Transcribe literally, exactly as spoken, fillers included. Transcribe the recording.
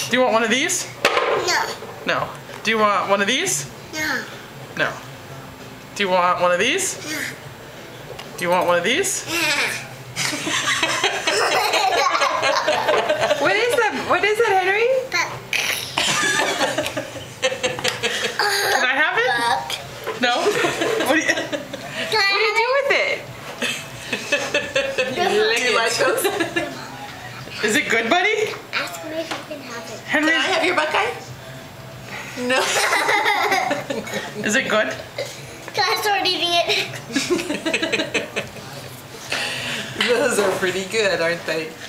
Do you want one of these? No. No. Do you want one of these? No. No. Do you want one of these? No. Do you want one of these? What is that? What is that, Henry? Can I have it? No? What do you, What do you do with it? do you like those? Is it good, buddy? Ask me if you can have it. Henry, Can I have your buckeye? No. is it good? Can I start eating it? Those are pretty good, aren't they?